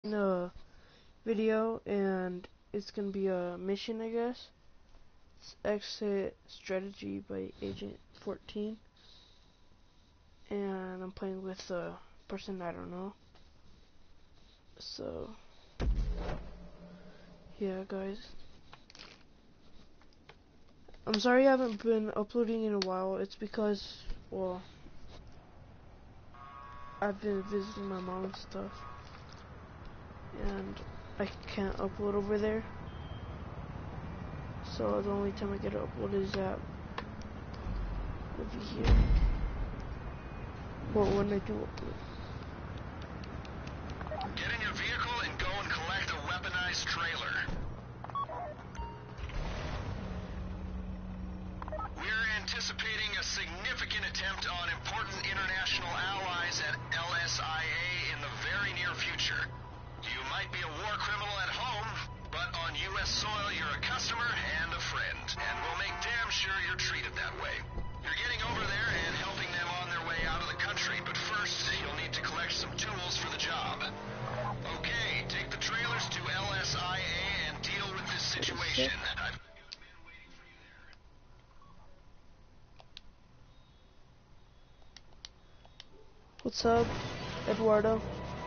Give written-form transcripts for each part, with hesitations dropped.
in a video, and it's gonna be a mission, I guess. It's Exit Strategy by Agent 14, and I'm playing with a person I don't know. So, yeah, guys. I'm sorry I haven't been uploading in a while. It's because, well, I've been visiting my mom and stuff, and I can't upload over there. So the only time I get to upload is at over here, or when I do upload. Get in your vehicle and go and collect a weaponized trailer. We're anticipating a significant attempt on important international allies and LSIA in the very near future. You might be a war criminal at home, but on U.S. soil you're a customer and a friend, and we'll make damn sure you're treated that way. You're getting over there and helping them on their way out of the country, but first you'll need to collect some tools for the job. Okay, take the trailers to LSIA and deal with this situation. What's up, Eduardo?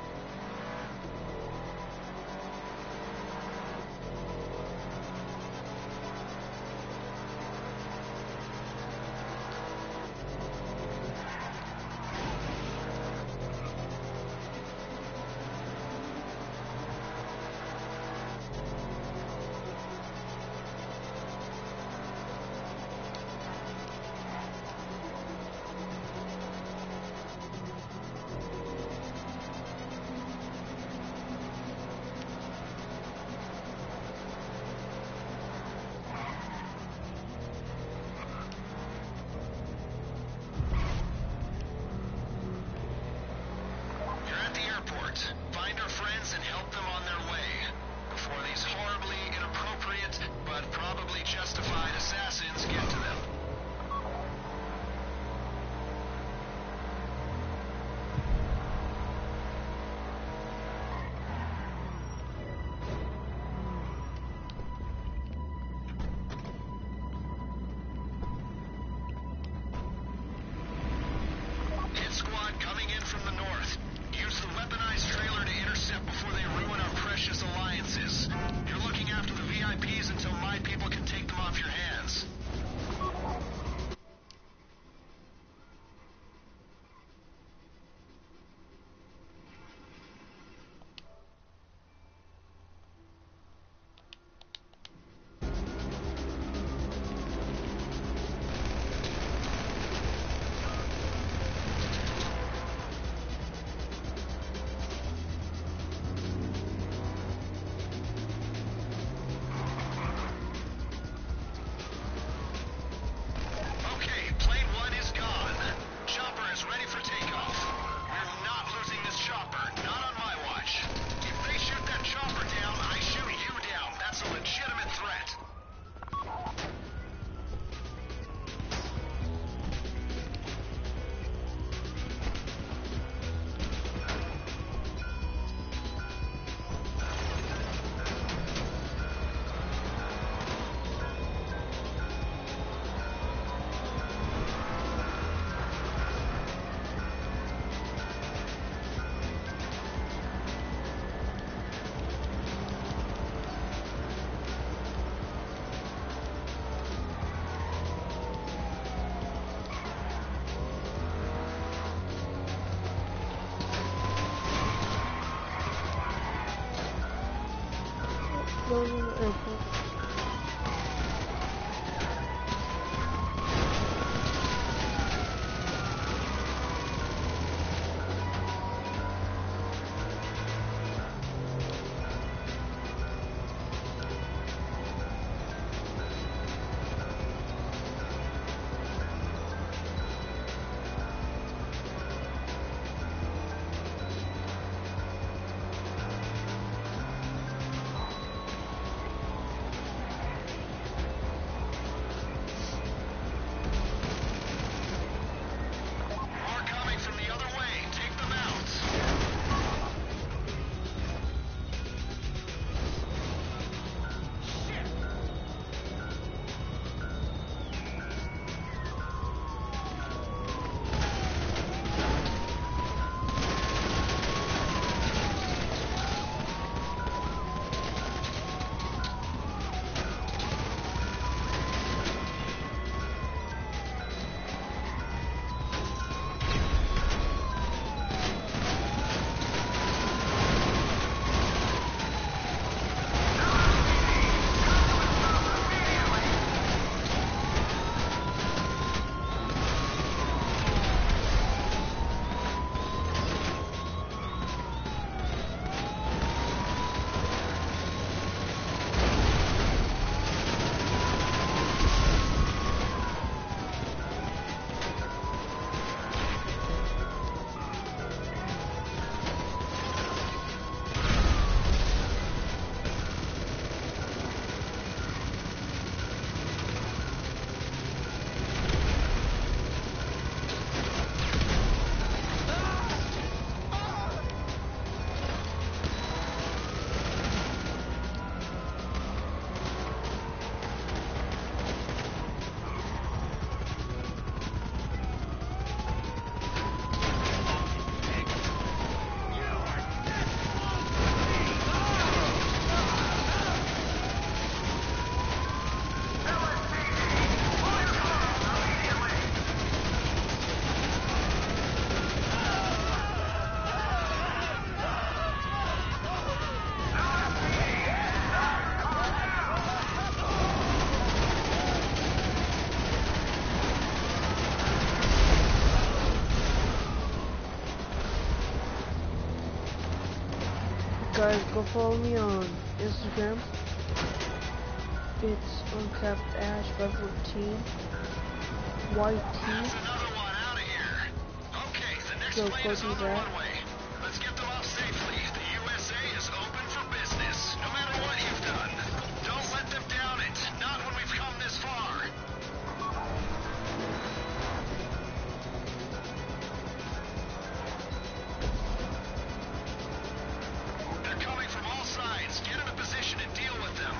Find our friends and help them on their way before these horribly inappropriate but probably justified assassins get to them. Hit squad coming in from the north. Use the weaponized trailer to intercept before they ruin our precious alliances. You're looking after the VIPs until my people can take them off your hands. Those in the airport. Go follow me on Instagram. It's uncappedash514 YT. That's another one out of here. Okay, the next So plane go is do on the that. runway. Let's get them off safely. The USA is open for business, no matter what you've done. Don't let them down it. Not when we've come this far. They're coming from all sides. Get in a position and deal with them.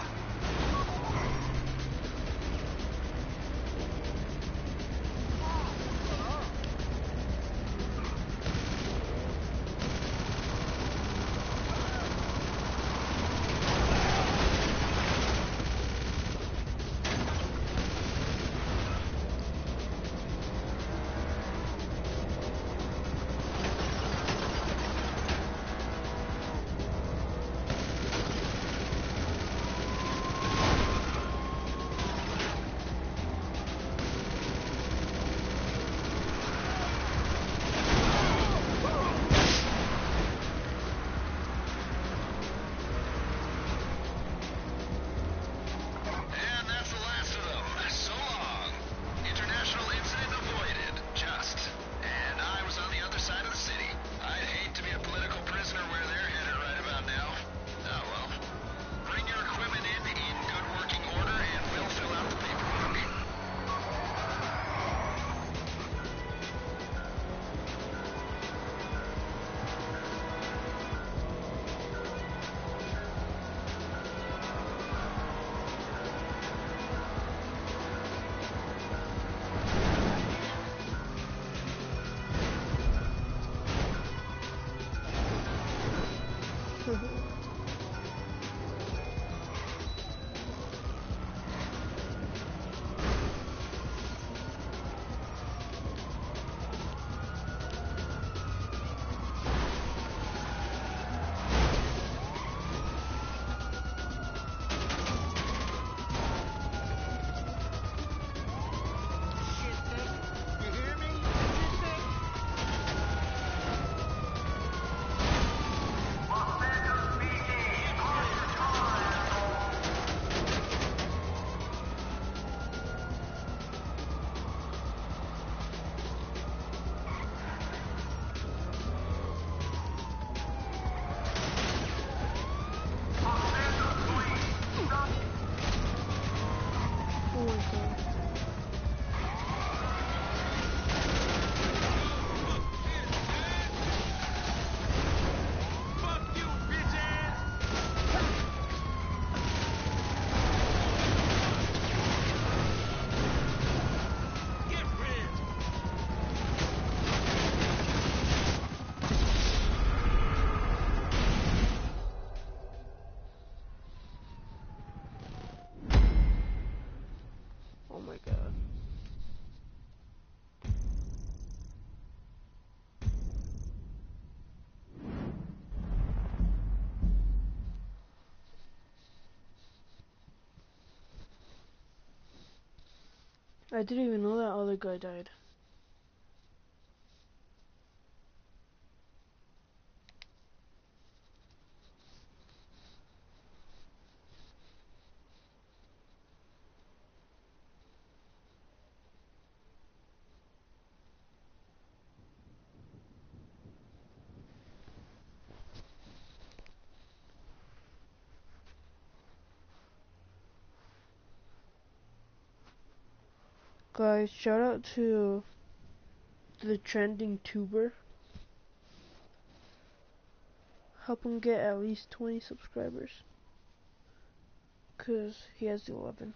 And that's the last of them. So long. International incident avoided. Just. And I was on the other side of the city. I'd hate to be a political prisoner where they're headed right about now. Oh well. Bring your equipment in good working order and we'll fill out the paperwork. Oh my god. Fuck you, bitch ass! Get rid! Oh my god. I didn't even know that other guy died. Guys, shout out to the trending tuber. Help him get at least 20 subscribers. Cause he has 11.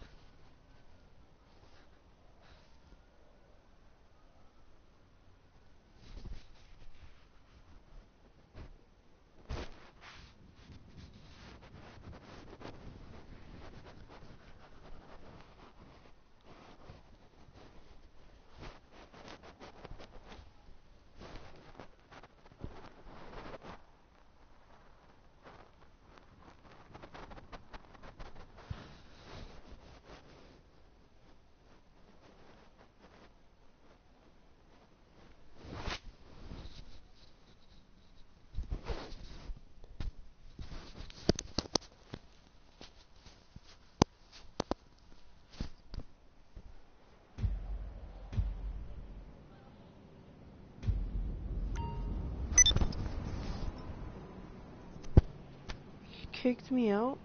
kicked me out?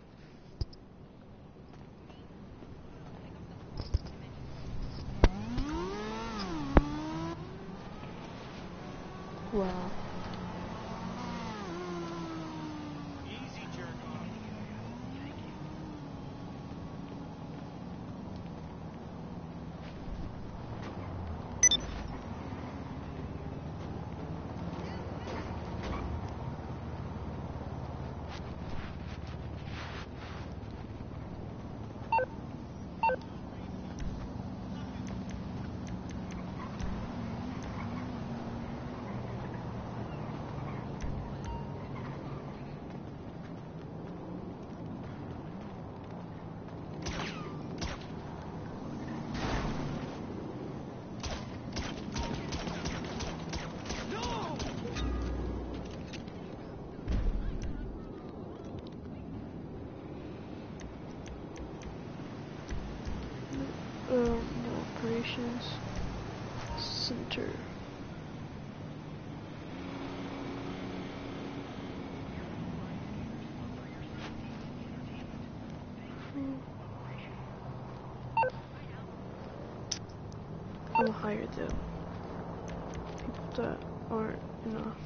Wow. Easy, jerk off. Operations Center. I'm gonna hire the people that aren't enough.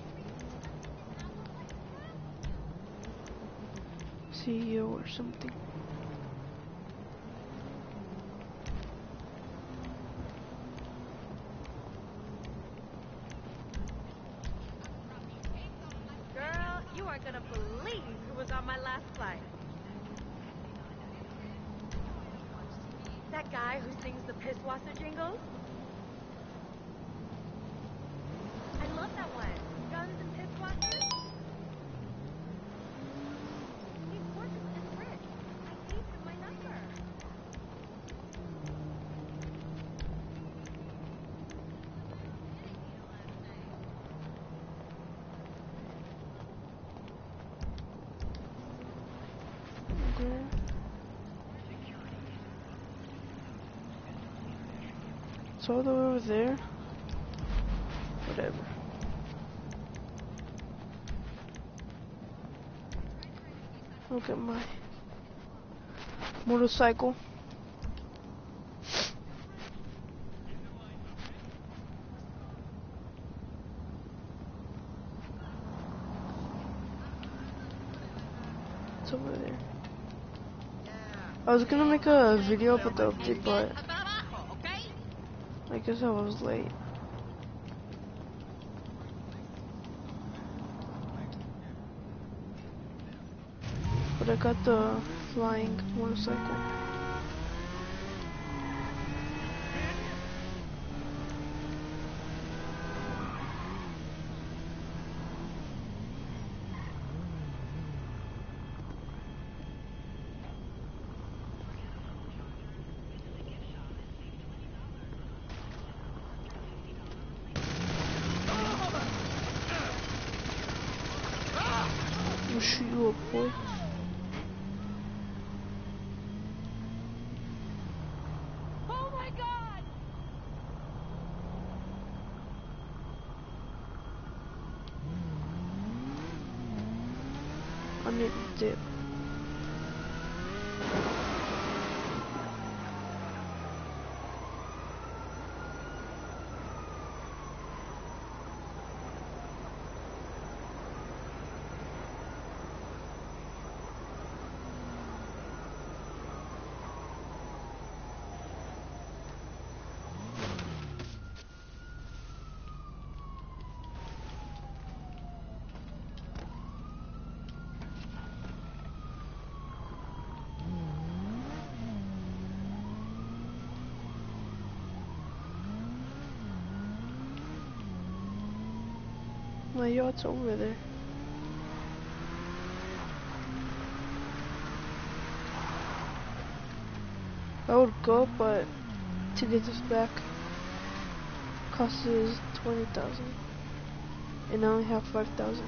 CEO or something. Girl, you aren't gonna believe who was on my last flight. That guy who sings the Pisswasser jingles? I love that one. Guns and Pisswasser? He's gorgeous and rich. I gave him my number. There. It's all the way over there. Whatever. Look at my motorcycle. It's over there. I was gonna make a video about the update, but I guess I was late. But I got the flying motorcycle. I'll shoot you up, boy. Oh my god! I need to dip. My yacht's over there. I would go, but to get this back costs us 20,000, and I only have 5,000.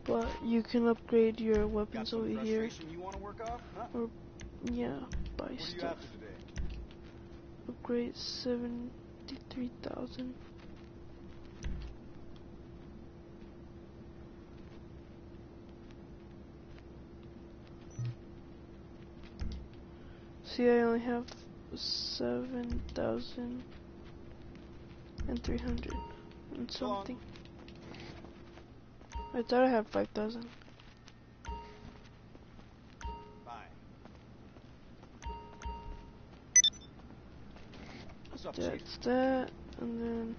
but you can upgrade your Got weapons some over here. frustration you want to work off, huh? Or, yeah, buy What are you stuff. after today? Upgrade 73,000. See, I only have 7,300 and So long. something. I thought I had 5,000. Bye. What's up, Chief? That's that, and then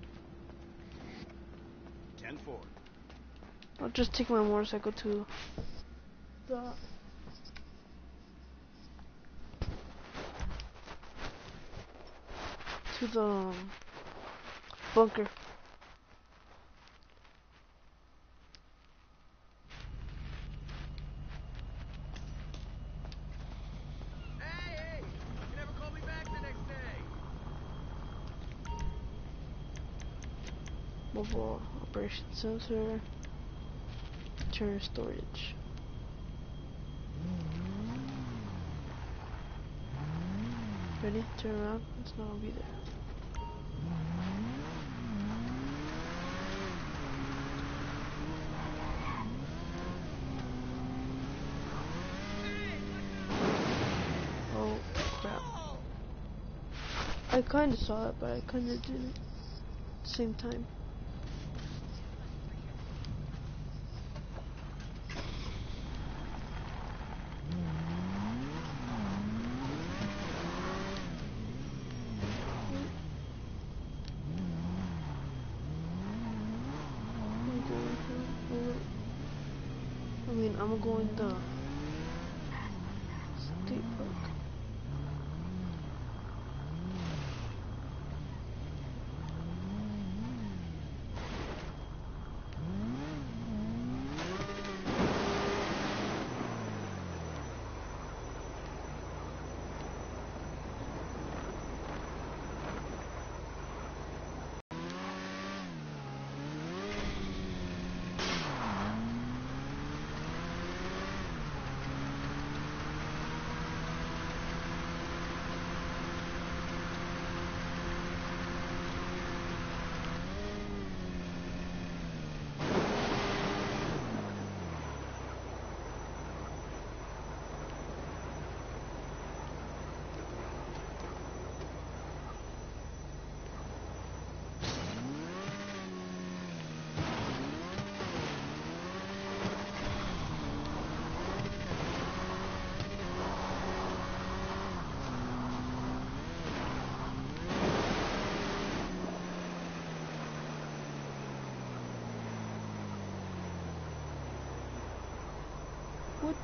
10-4. I'll just take my motorcycle to the bunker. Hey! You never called me back the next day! Mobile operation sensor. Turn storage. Ready? Turn around. It's not gonna be there. Oh crap. I kinda saw it, but I kinda didn't. Same time. I'm going the state park. What?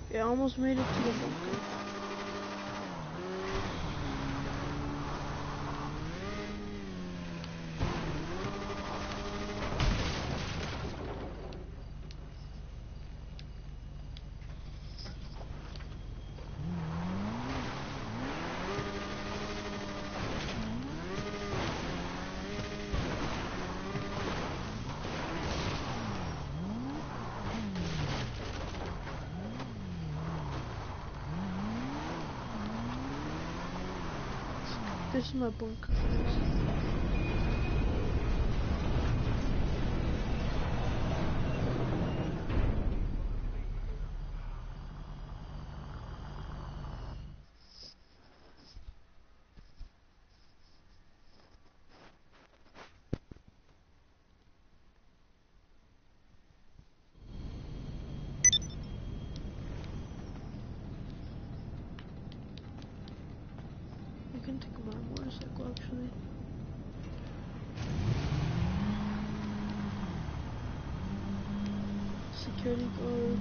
Yeah, I almost made it to the bunker. This is my bunker. I can take my motorcycle actually. Security guard.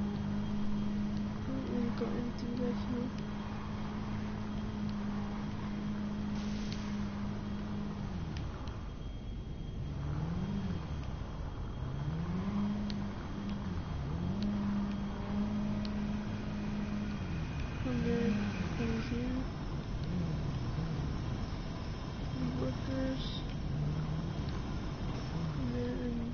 I don't really got anything back here. And then over here, the workers. And then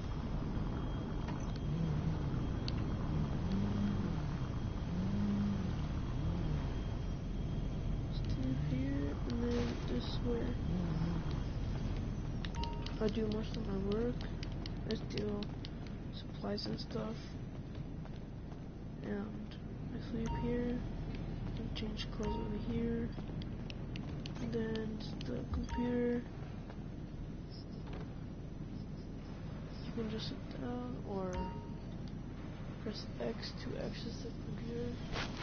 stand here, and then this is where I do most of my work. I steal supplies and stuff, and I sleep here, and change clothes over here, and then the computer. You can just sit down or press X to access the computer.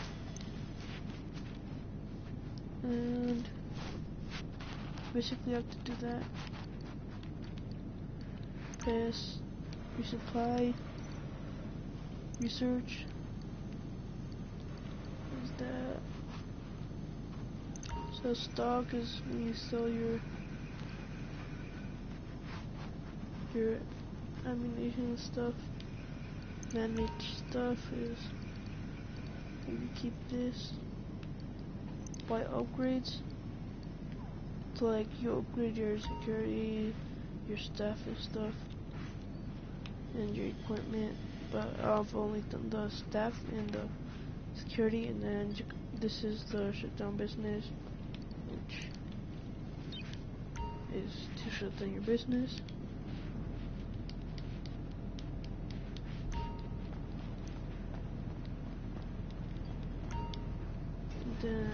And basically you have to do that. Press resupply, research. Is that? So stock is when you sell your ammunition and stuff. Manage stuff is you keep this. Buy upgrades. So like you upgrade your security, your staff and stuff, and your equipment. But I've only done the staff and the security, and then this is the shutdown business, which is to shut down your business. And then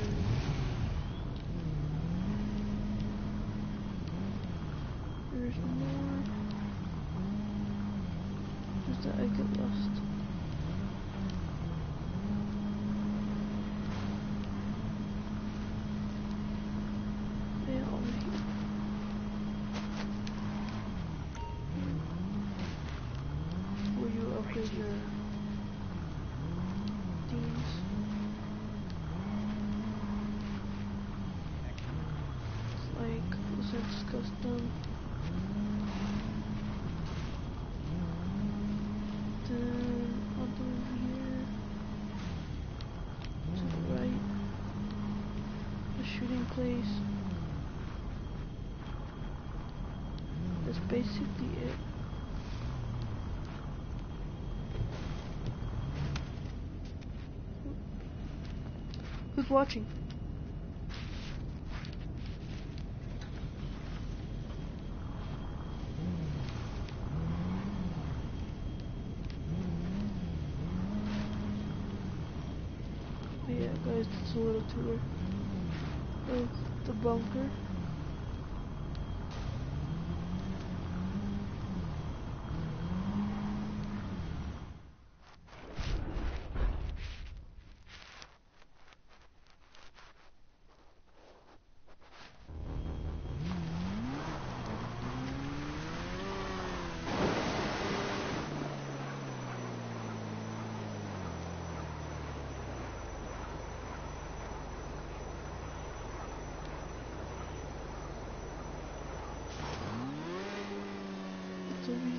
there's more. Just that I get lost. Yeah, over here. Where you upgrade your things. It's like this is custom. Then I'll do over here to the right. The shooting place. That's basically it. Who's watching? But yeah, guys, it's a little tour of the bunker. still be.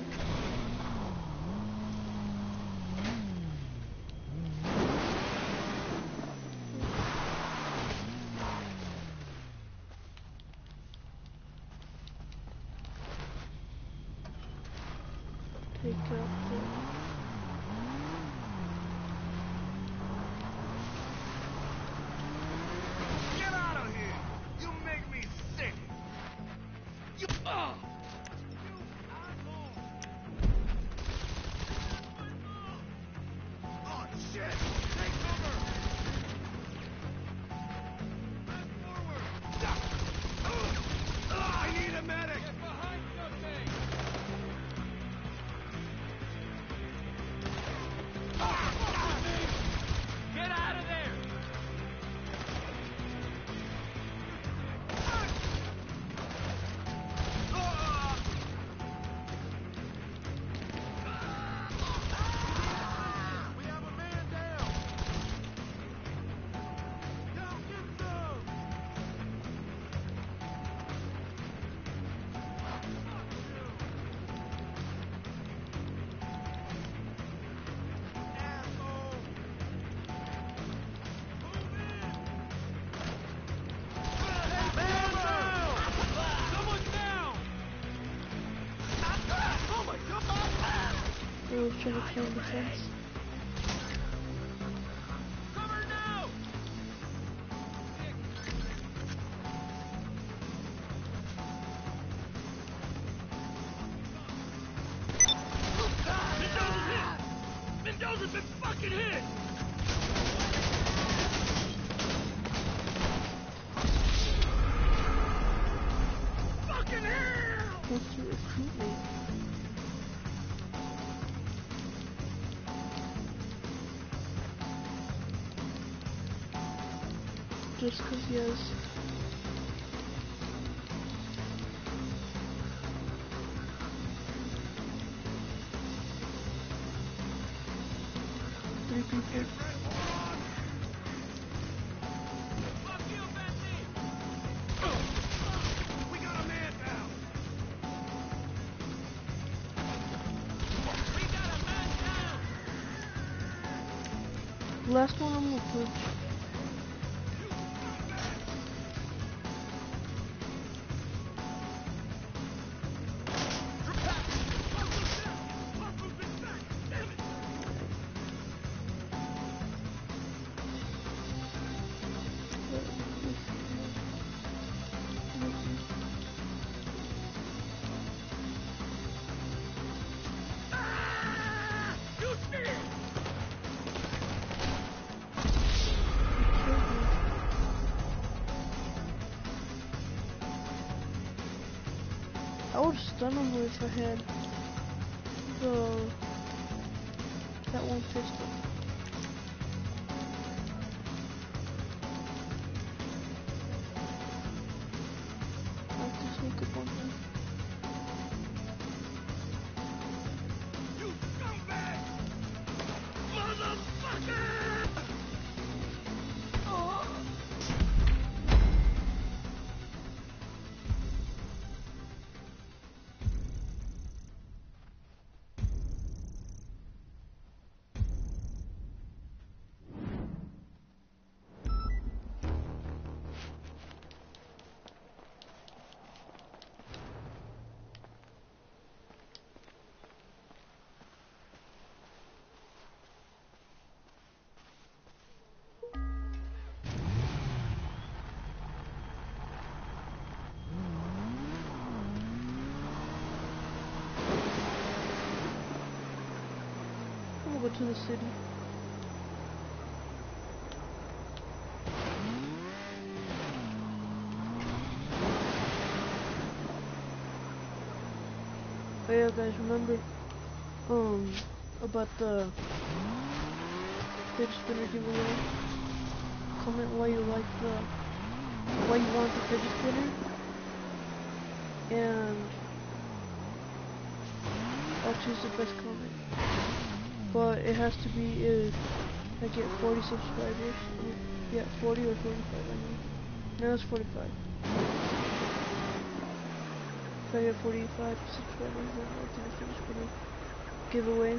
Take out the. Get out of here! You make me sick! You asshole! Oh shit! Take cover! Back forward! I need a medic! Get behind something! Get out of there! We have a man down! Now get some! Asshole! Move in! Man down! Someone's down! Oh my god! I was trying to climb the fence. Cover now! Mendoza's hit! Mendoza's been fucking hit! Fucking hell! Wants to recruit me. Just because he has. Three people. Fuck you, Betsy! We got a man down! We got a man down! The last one I'm gonna punch. I would stun him if I had that one pistol. I have to sneak up on him. You scumbag! Motherfucker! I'm gonna go to the city. Oh yeah, guys, remember about the fidget spinner giveaway? Comment why you like why you want the fidget spinner, and I'll choose the best comment. But it has to be if I get 40 subscribers. Yeah, 40 or 45, I mean. No, it's 45. If I get 45 subscribers, then I'll do the finish video giveaway.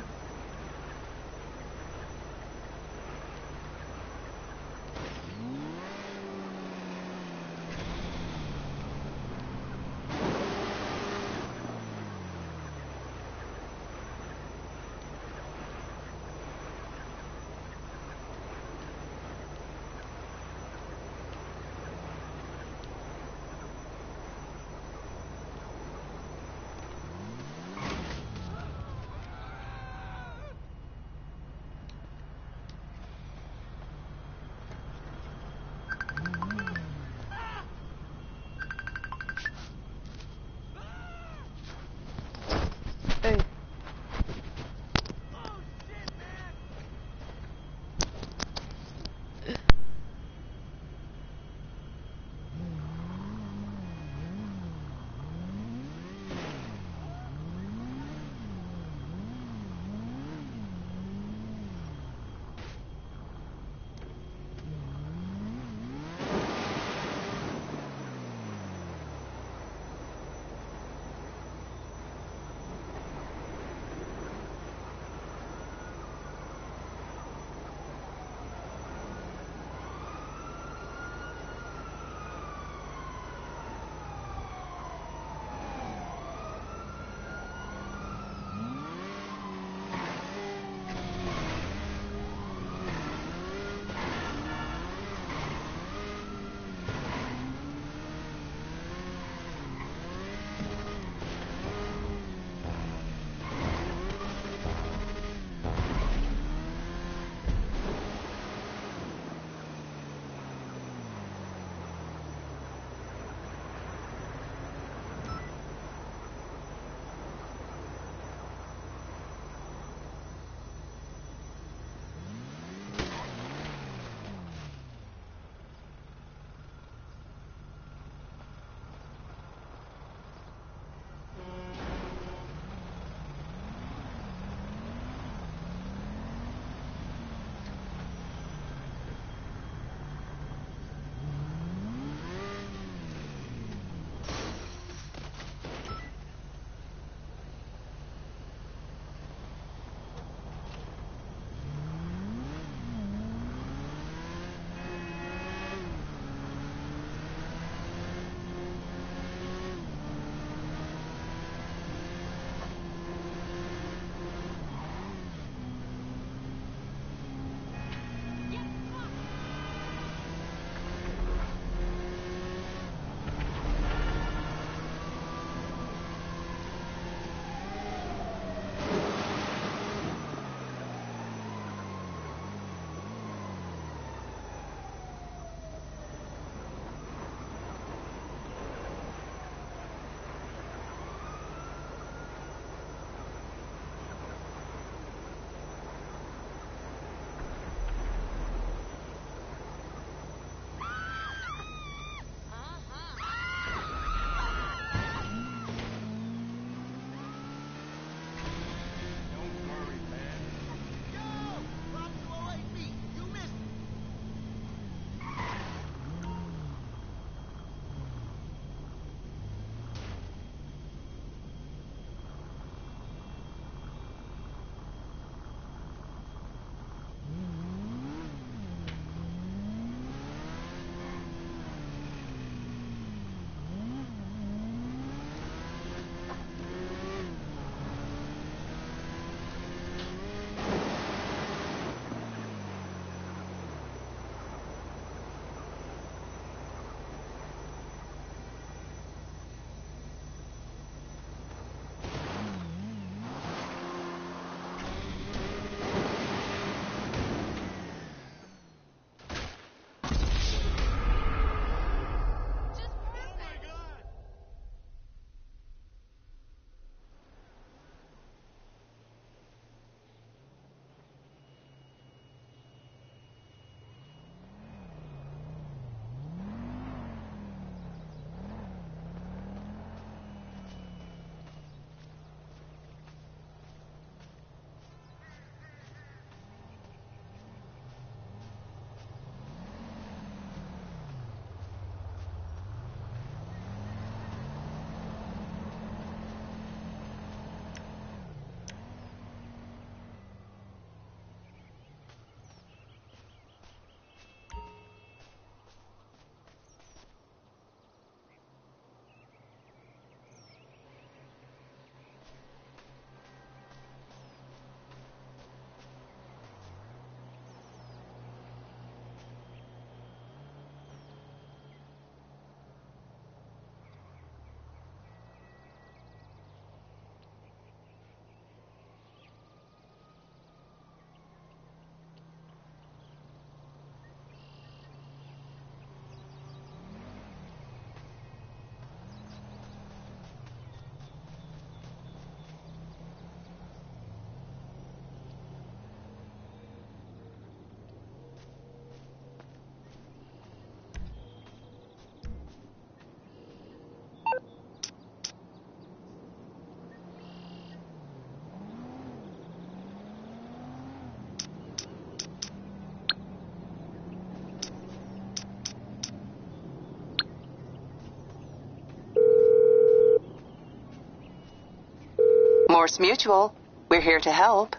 Morse Mutual. We're here to help.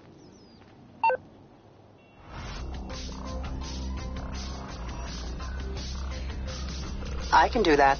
I can do that.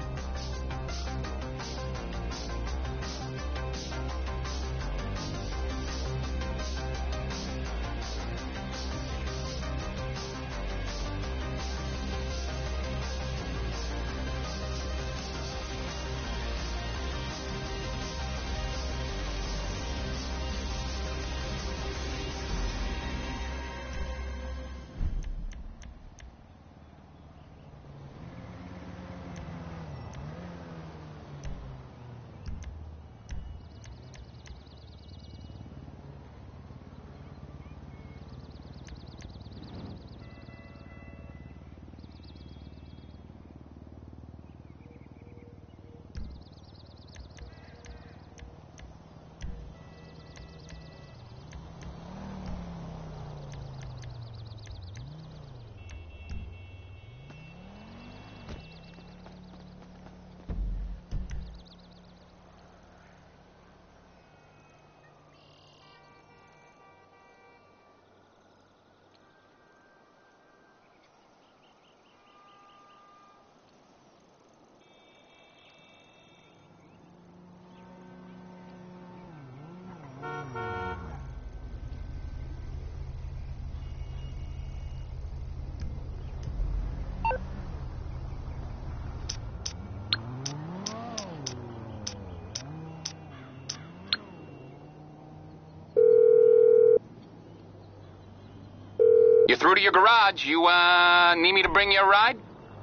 You're through to your garage. You, need me to bring you a ride?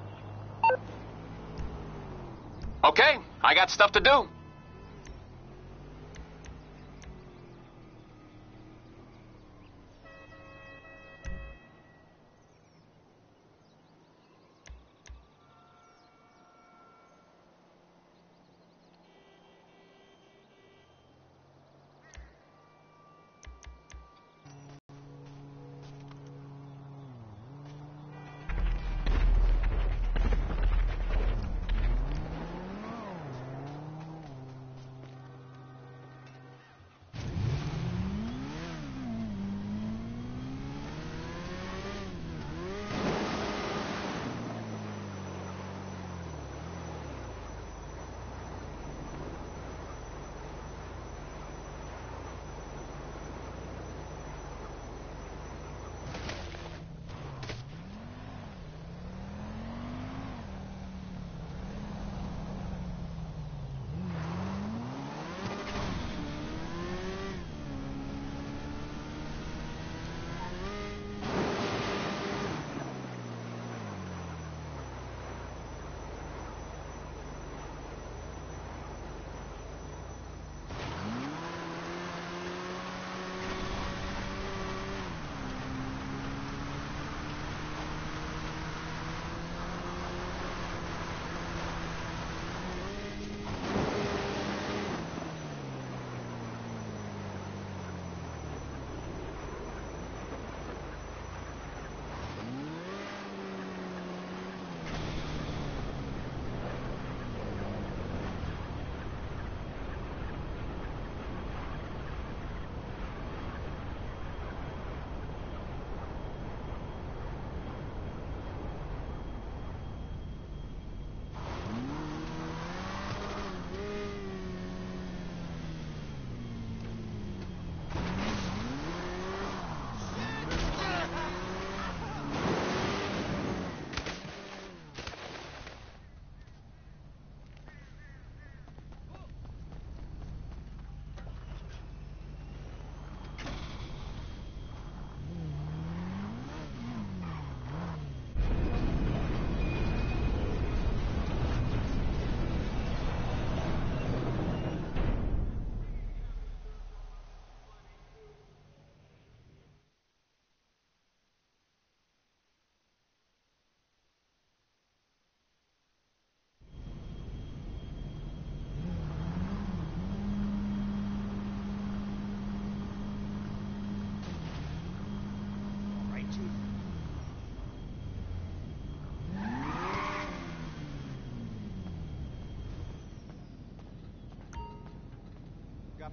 Okay, I got stuff to do.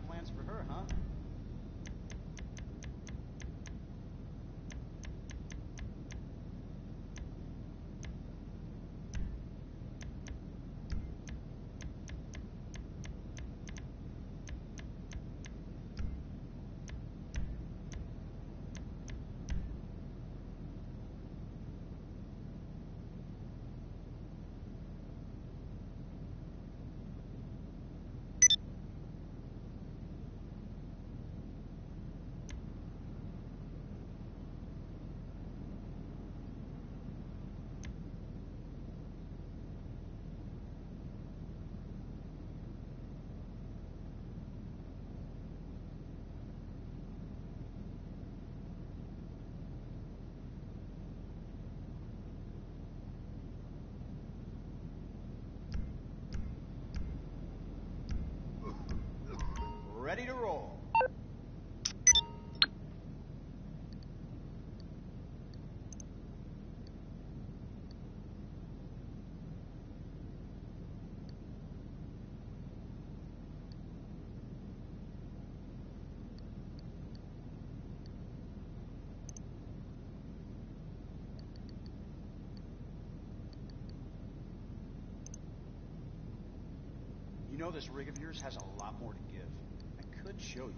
plans for her, huh? Ready to roll. You know this rig of yours has a lot more to give. I could show you.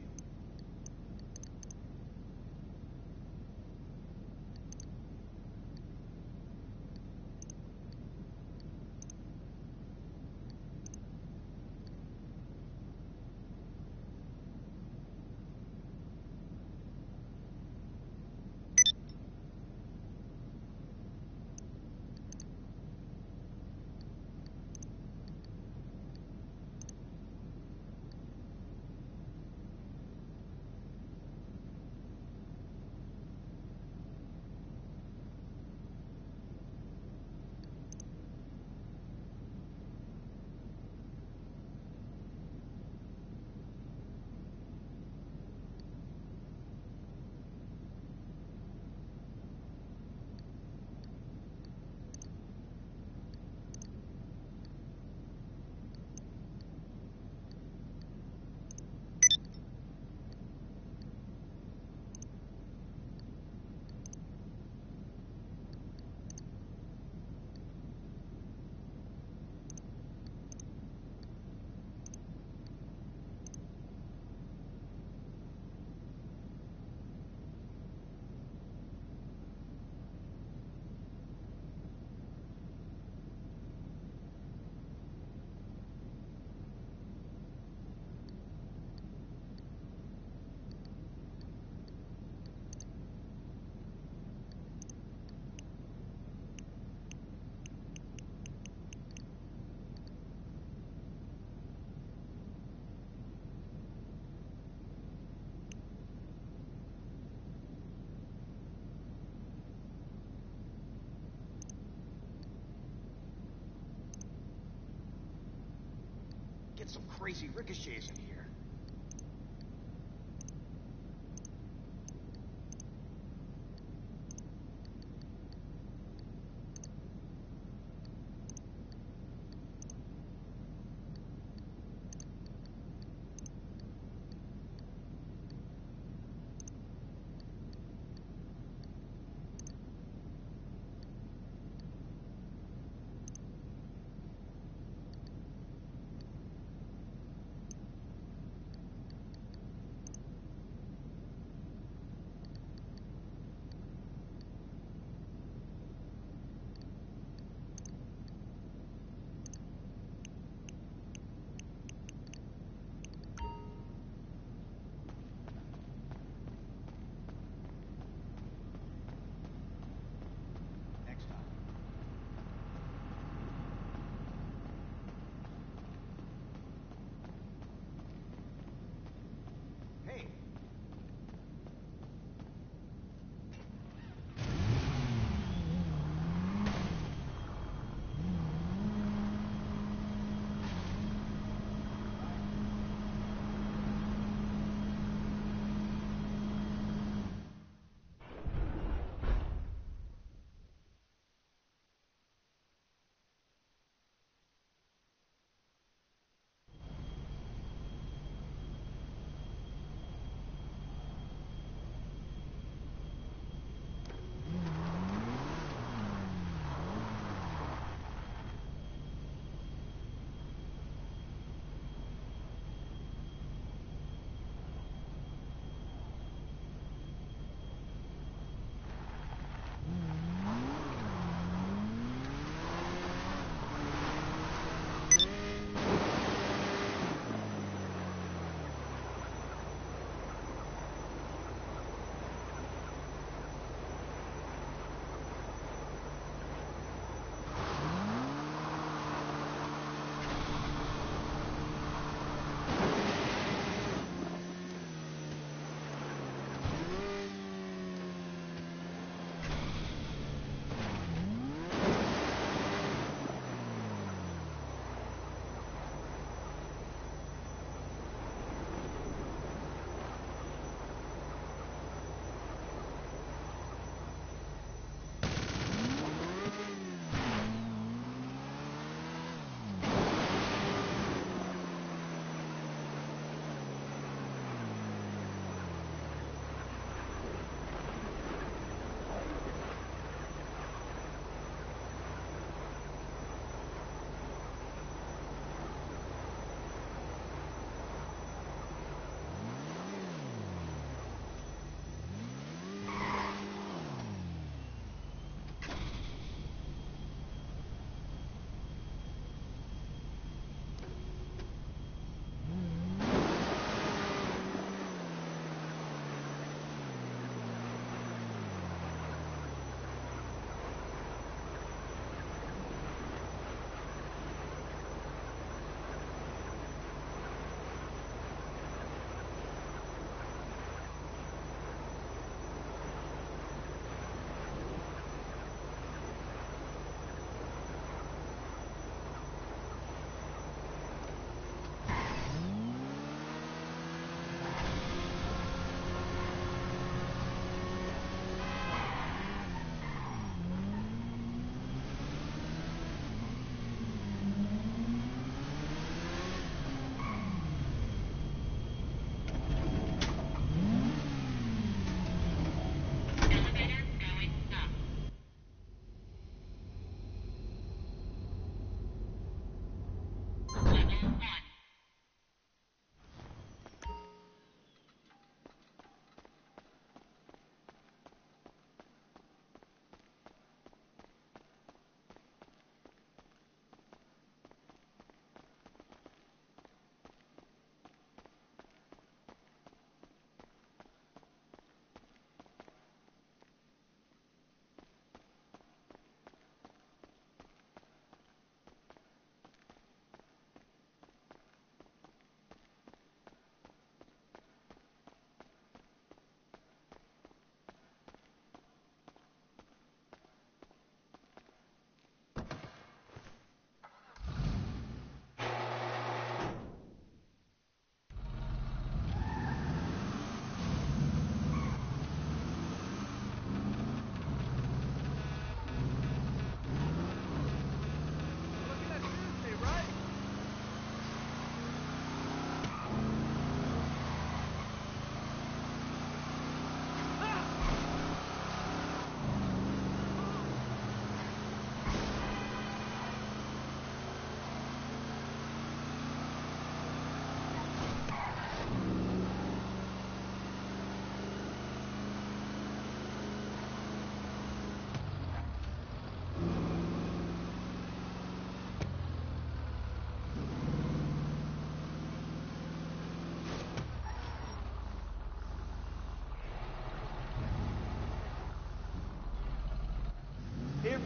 Get some crazy ricochets in here.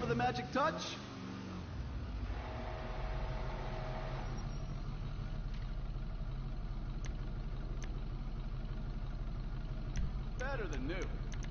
for the magic touch? Better than new.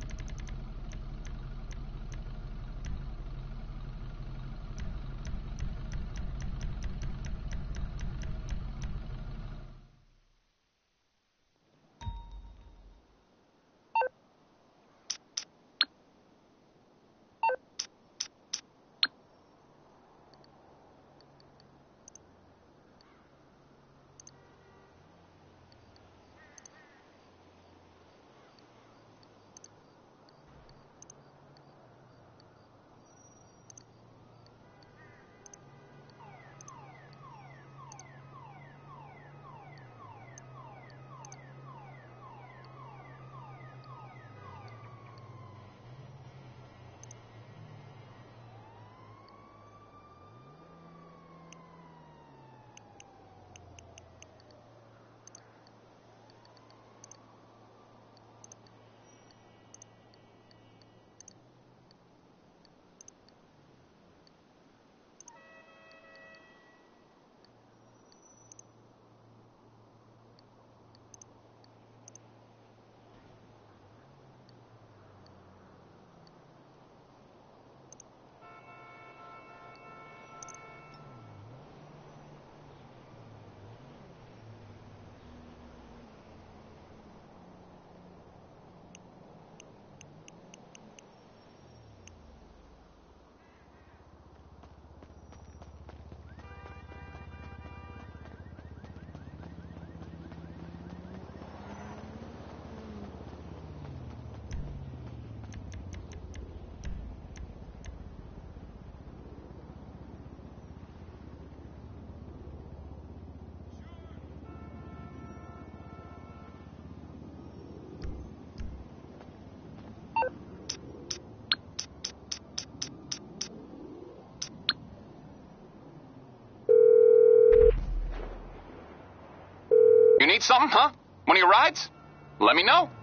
You need something, huh? One of your rides? Let me know.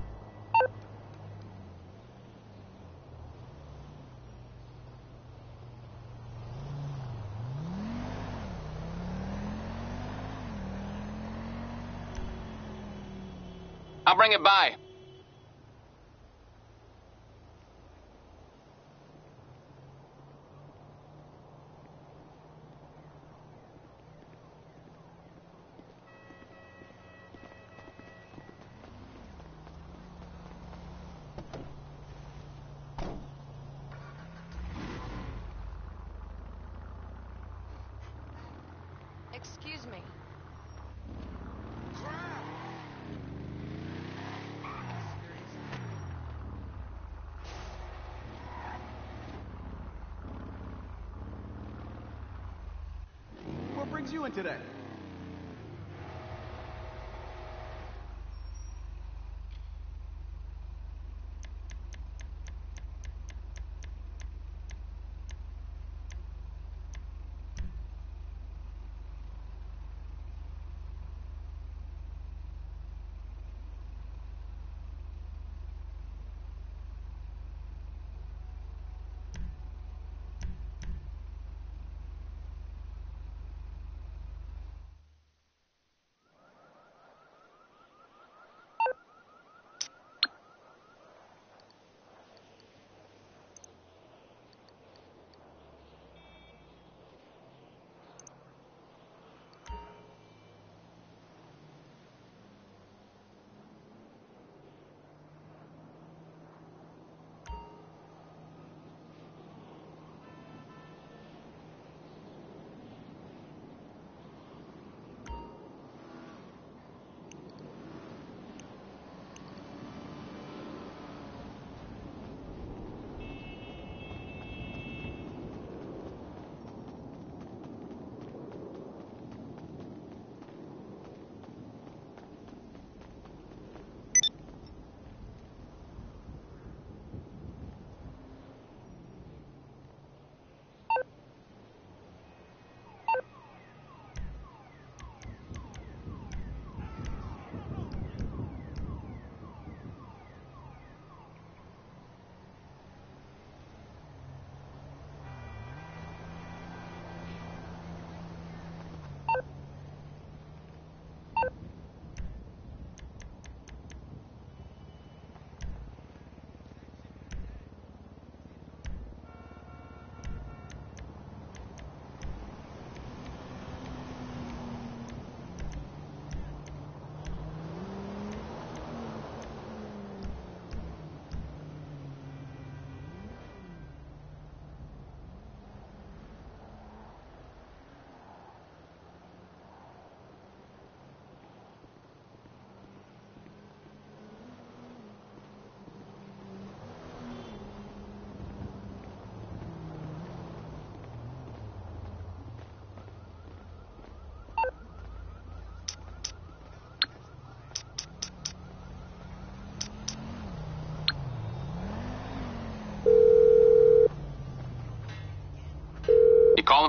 I'll bring it by. Excuse me. What brings you in today?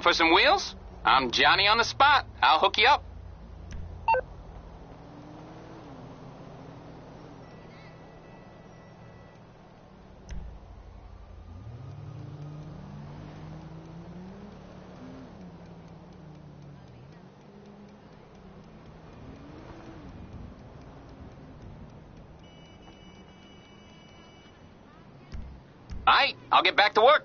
Going for some wheels? I'm Johnny on the spot. I'll hook you up. All right, I'll get back to work.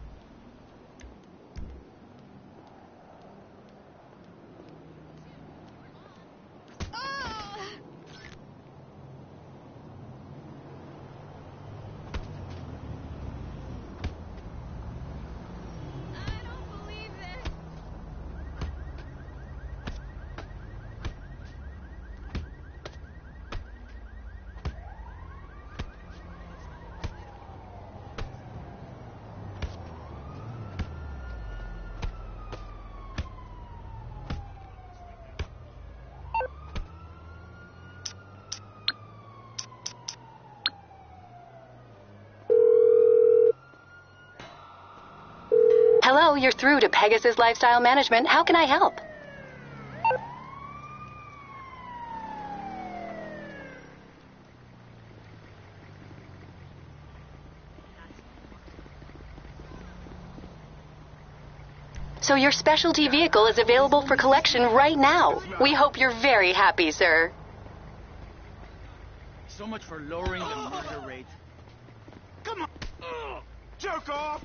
Hello, you're through to Pegasus Lifestyle Management. How can I help? So your specialty vehicle is available for collection right now. We hope you're very happy, sir. So much for lowering the murder rate. Come on! Jerk off!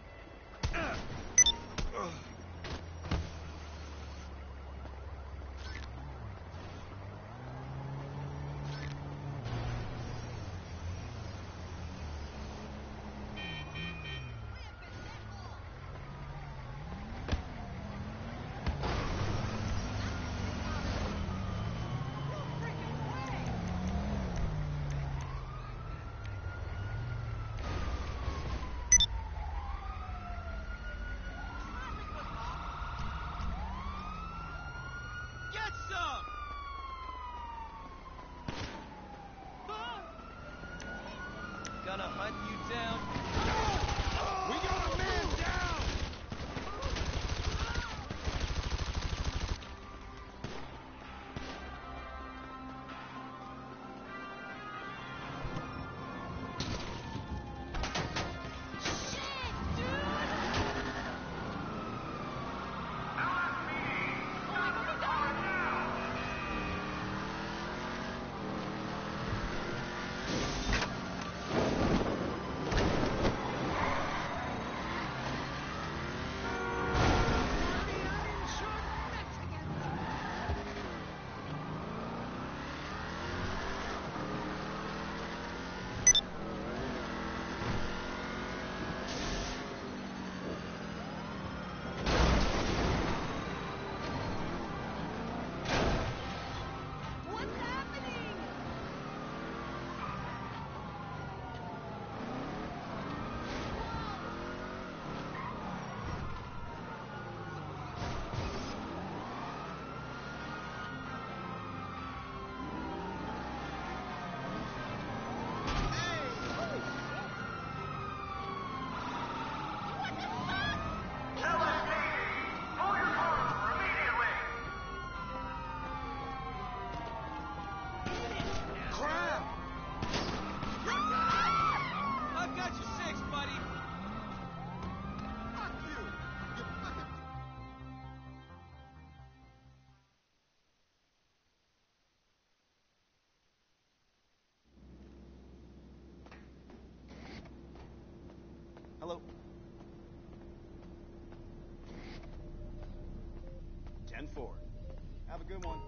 Get some! Gonna hunt you down. We got a man down! Hello. 10-4. Have a good one.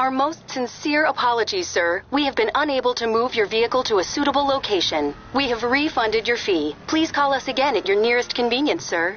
Our most sincere apologies, sir. We have been unable to move your vehicle to a suitable location. We have refunded your fee. Please call us again at your nearest convenience, sir.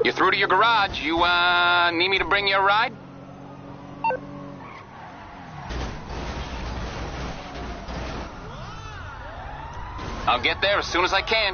You're through to your garage. You, need me to bring you a ride? I'll get there as soon as I can.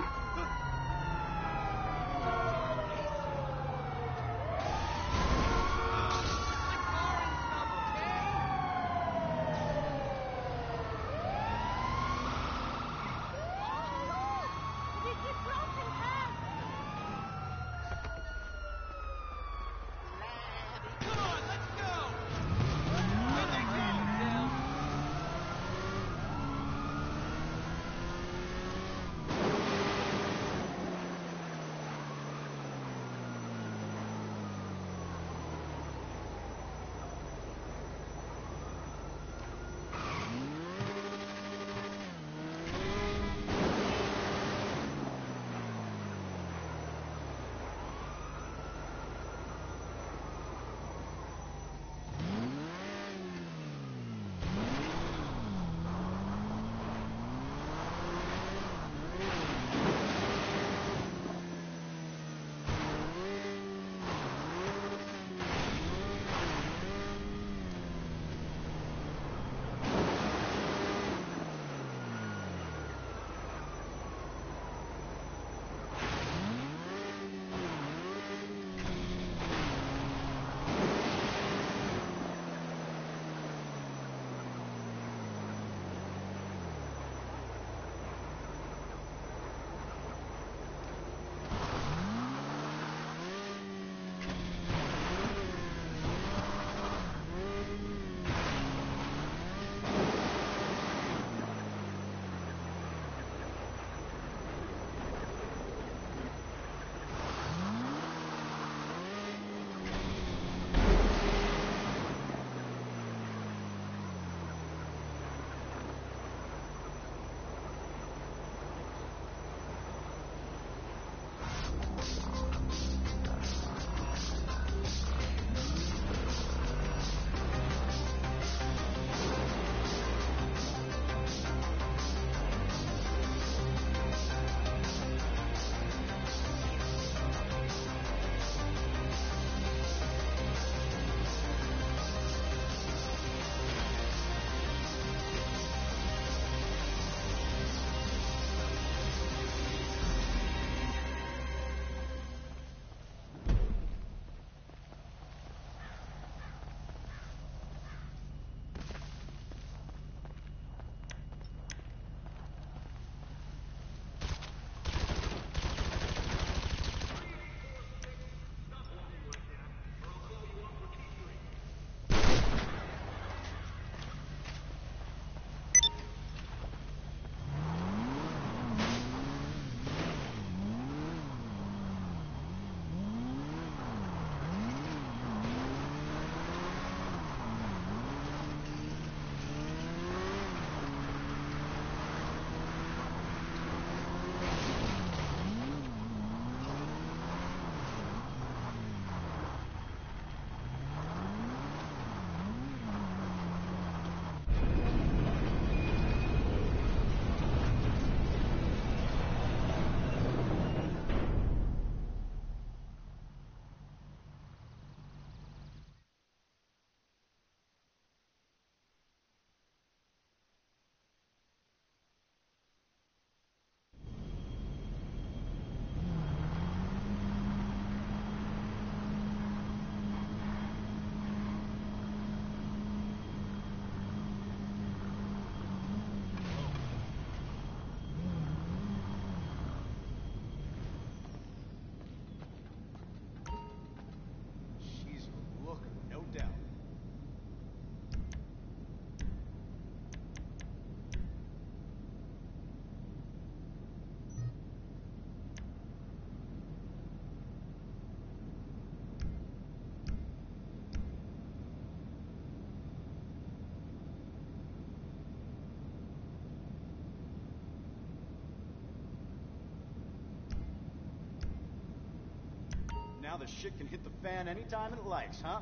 Now the shit can hit the fan anytime it likes, huh?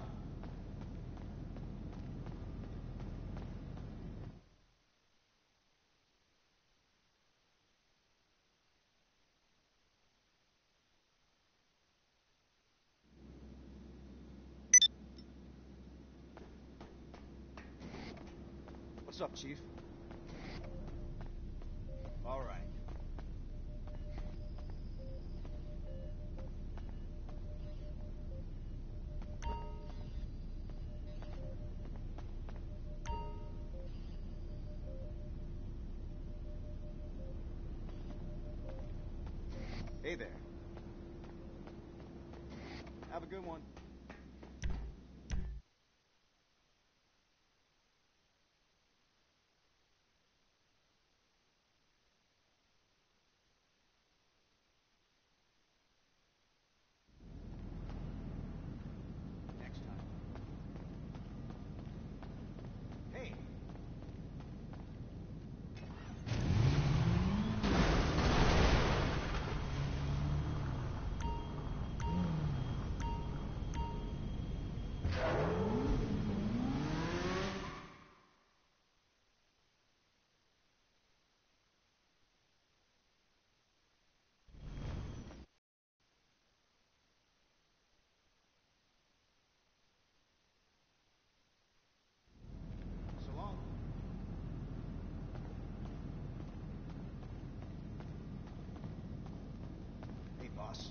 What's up, Chief? All right. Hey there. Have a good one. Next time. Hey. So long. Hey, boss.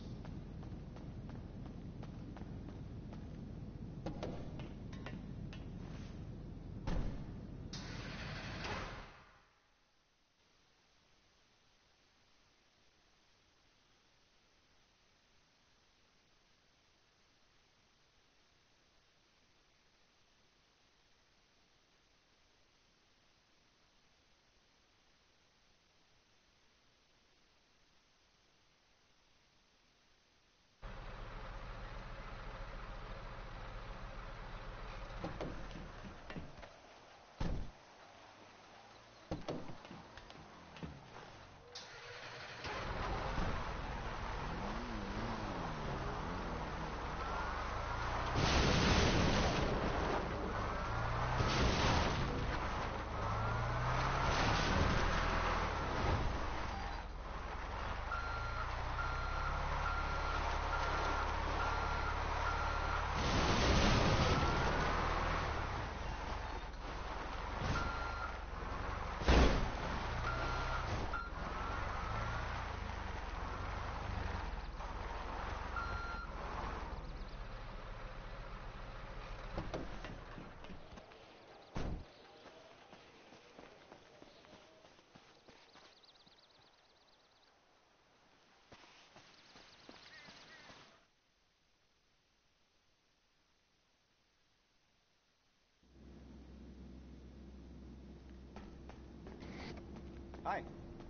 Hi.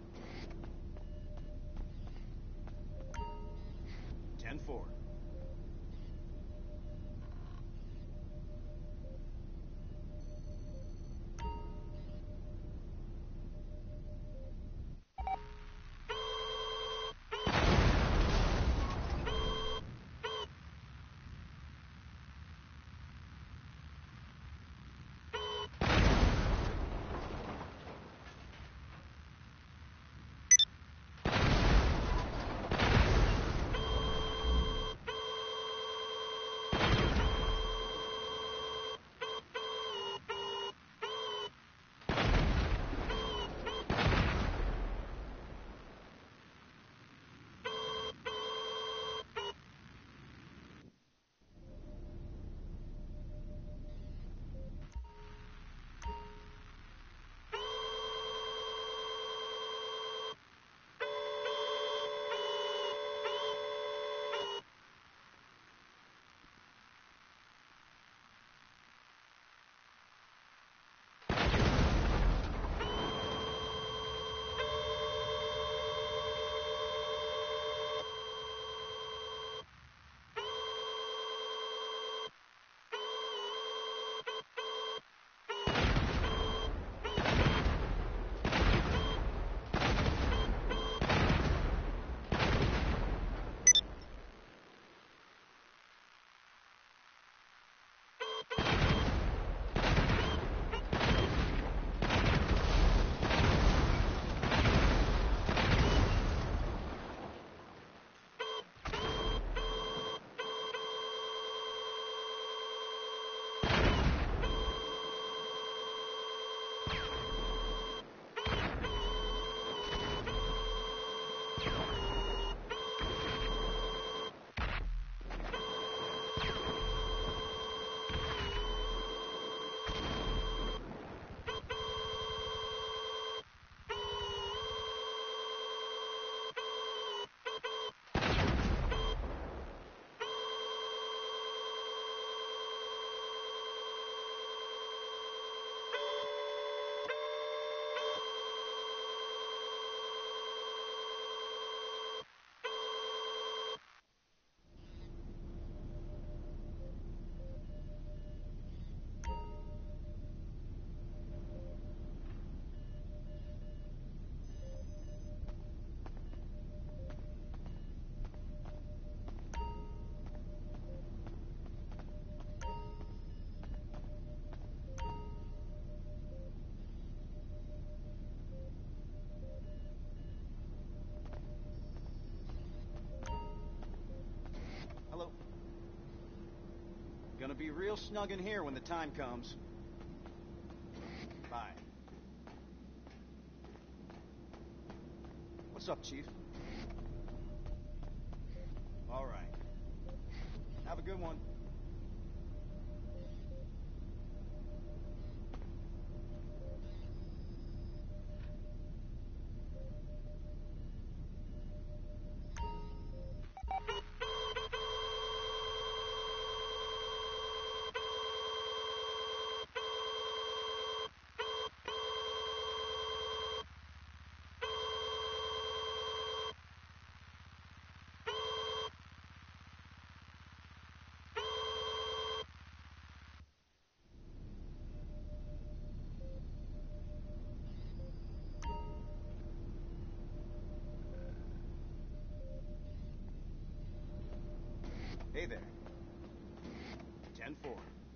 10-4. Gonna be real snug in here when the time comes. Bye. What's up, Chief? All right. Have a good one. Hey there. 10-4.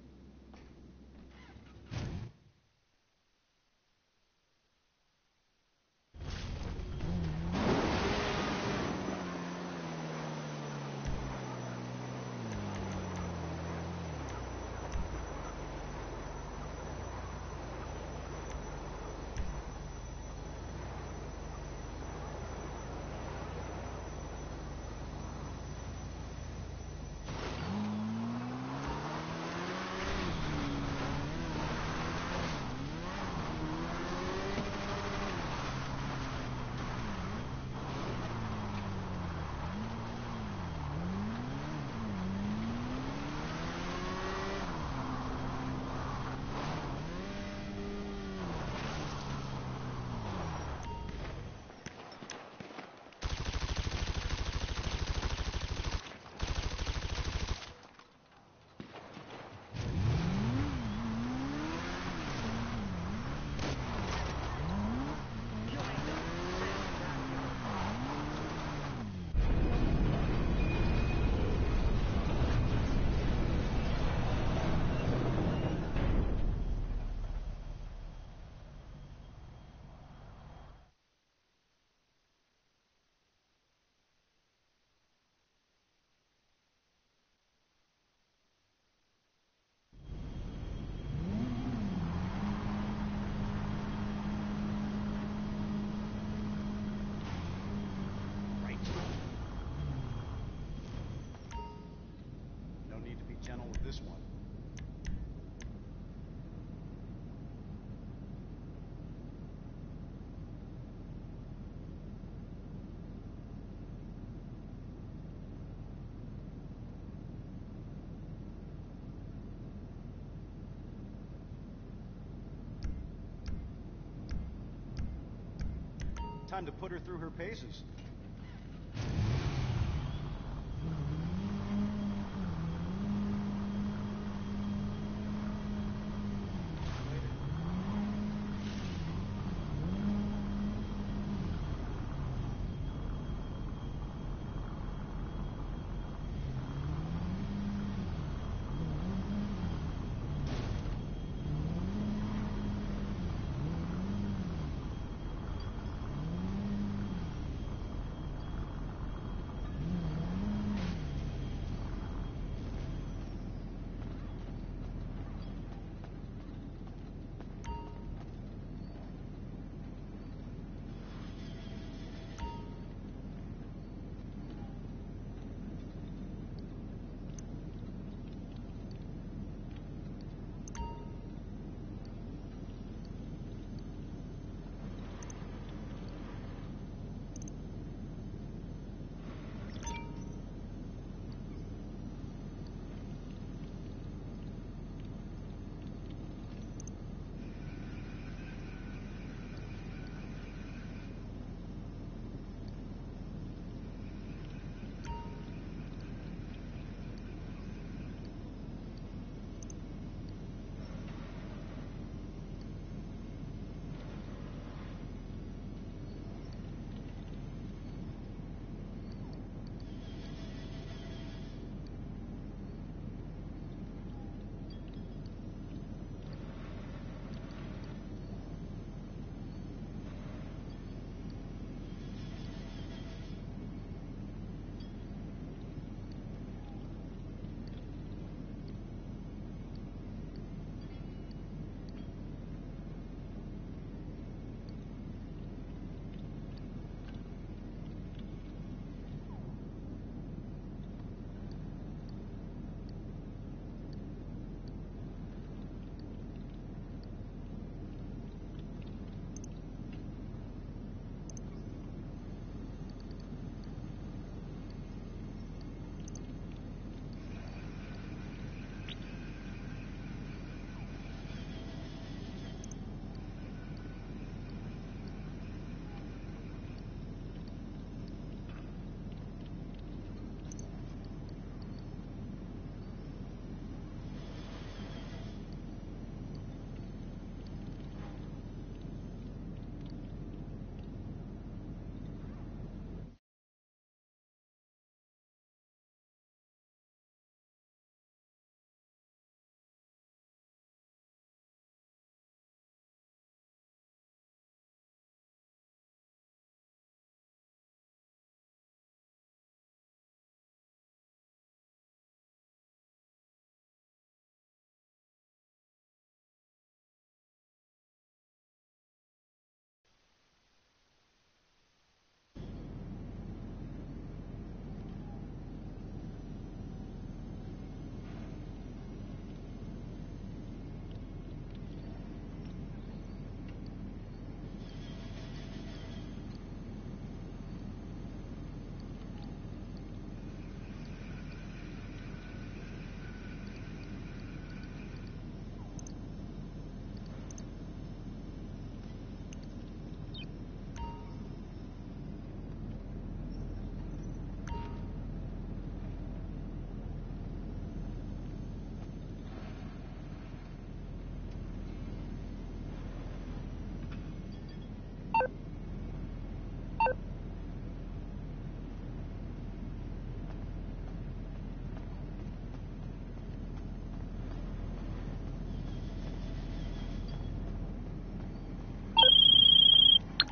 Gentle with this one. Time to put her through her paces.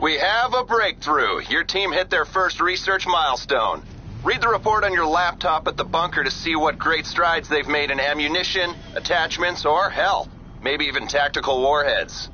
We have a breakthrough. Your team hit their first research milestone. Read the report on your laptop at the bunker to see what great strides they've made in ammunition, attachments, or hell, maybe even tactical warheads.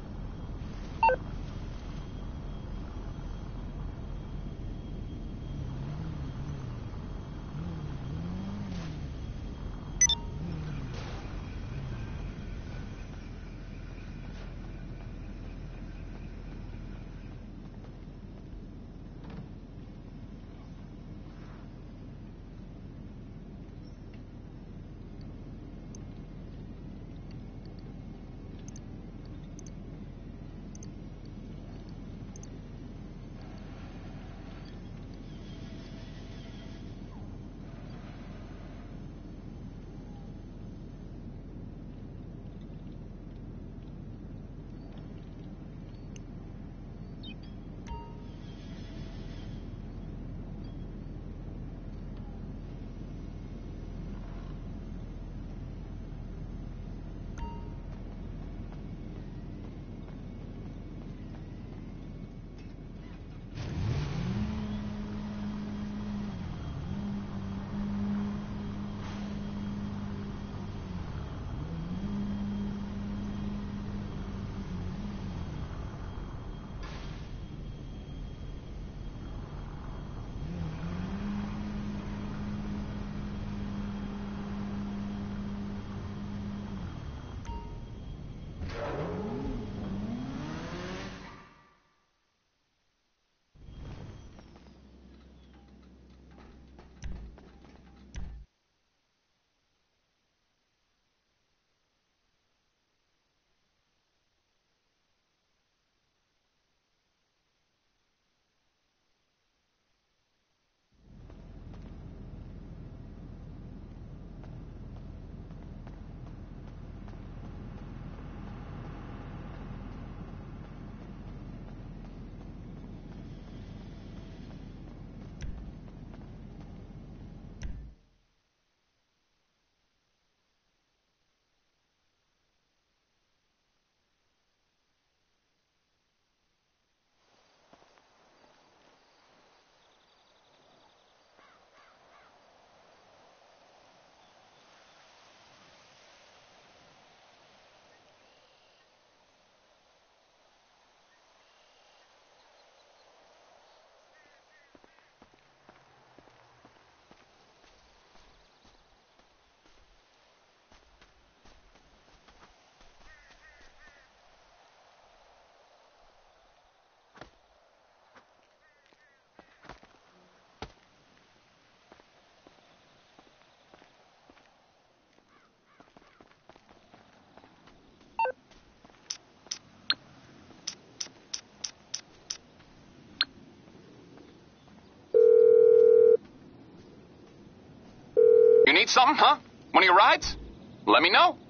You need something, huh? One of your rides? Let me know.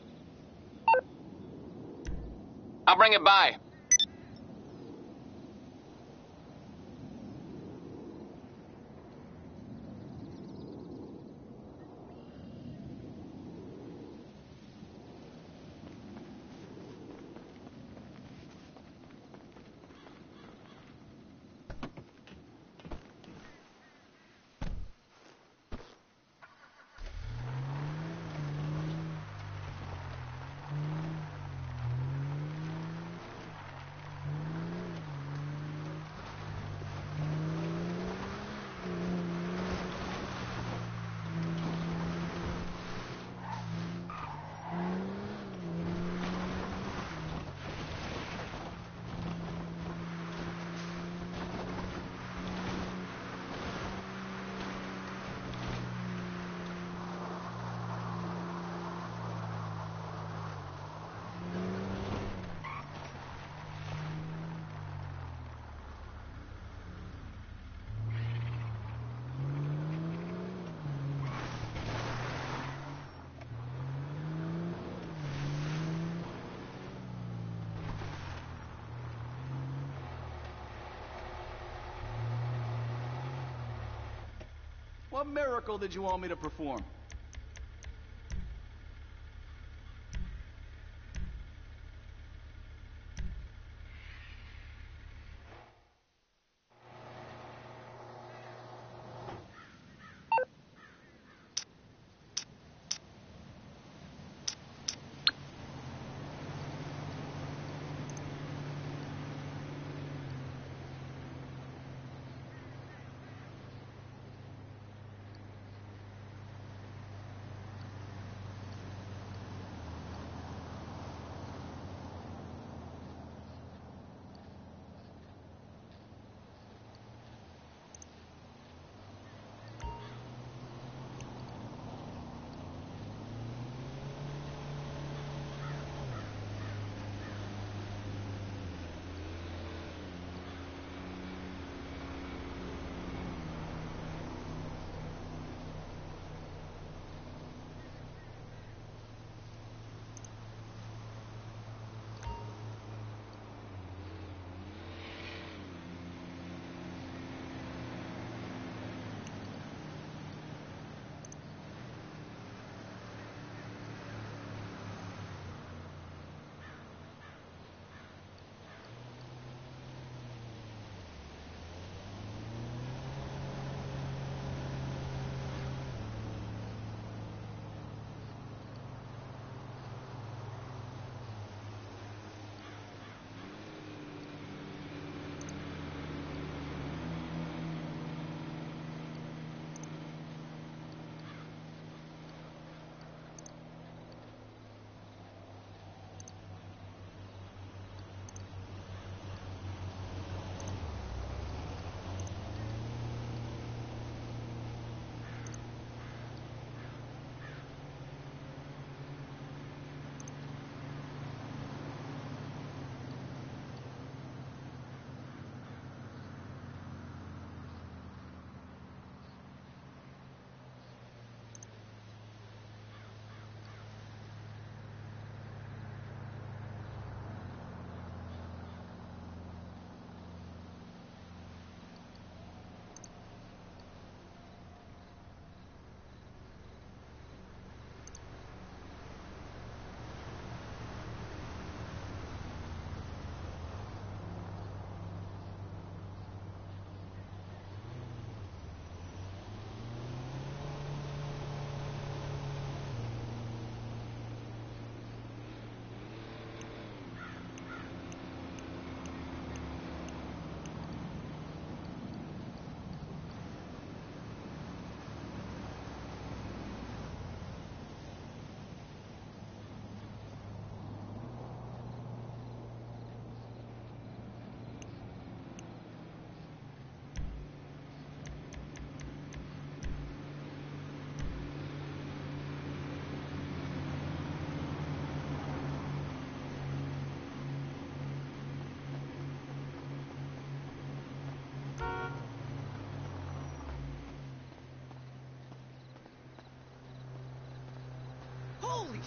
I'll bring it by. What miracle did you want me to perform?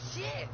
Shit!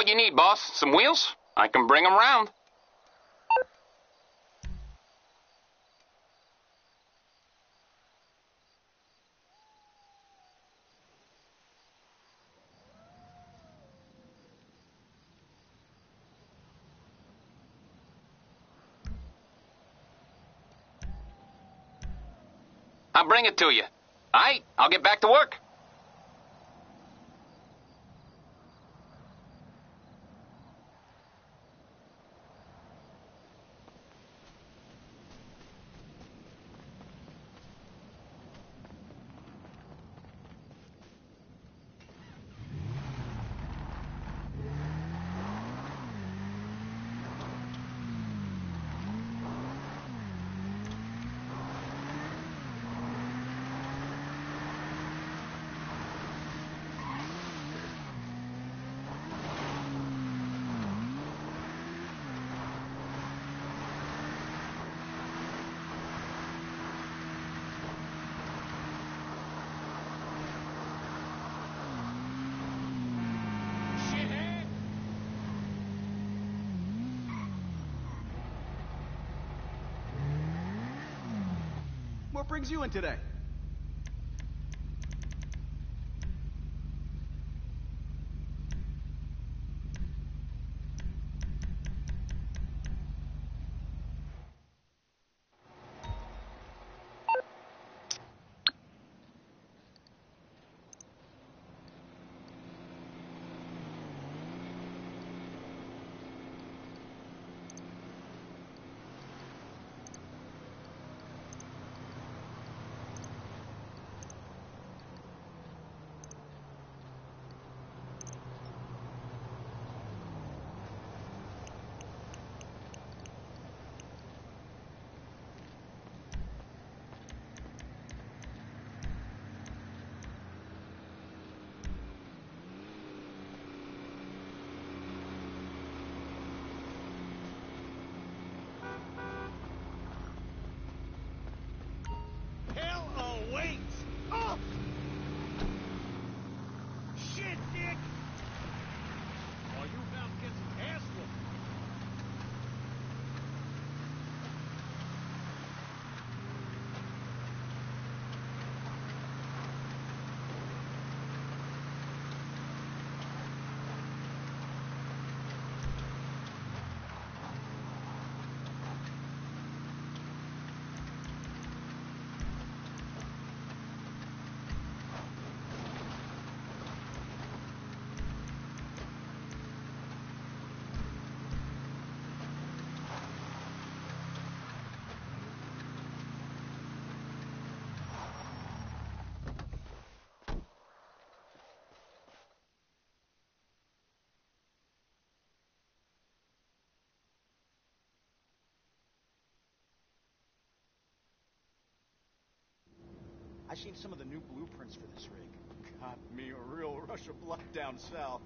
What you need, boss? Some wheels? I can bring 'em round. I'll bring it to you. All right, I'll get back to work. What brings you in today? Hell awaits! Oh! Shit, Dick! Oh, you about to get some ass whooping. I seen some of the new blueprints for this rig. Got me a real rush of blood down south.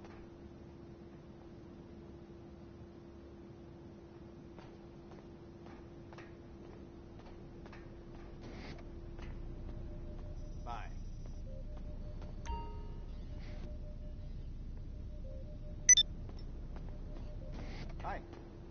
Bye. Hi.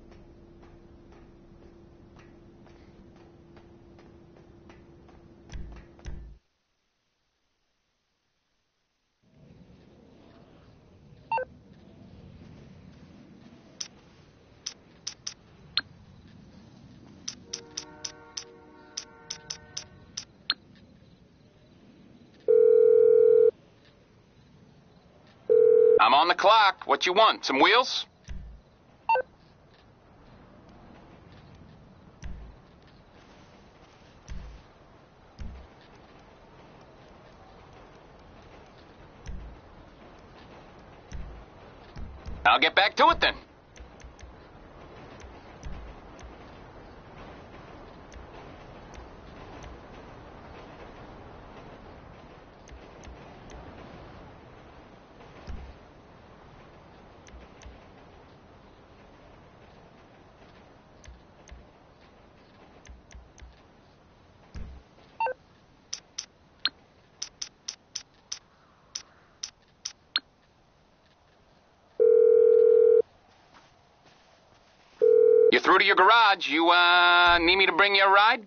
I'm on the clock. What you want? Some wheels? I'll get back to it then. through to your garage. You, need me to bring you a ride?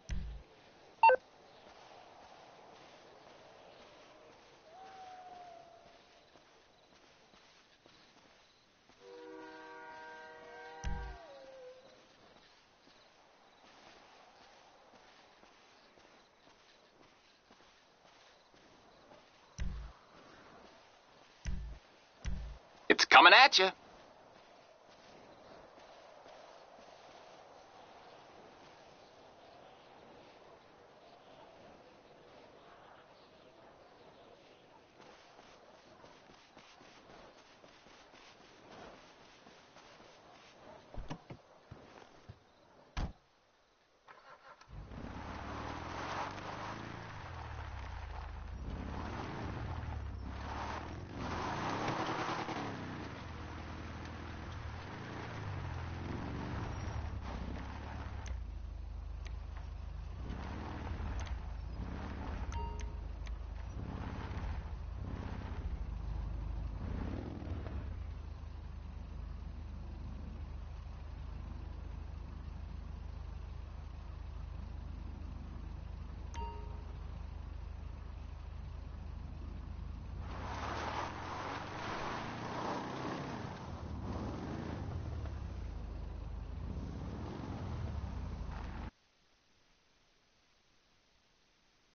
It's coming at you.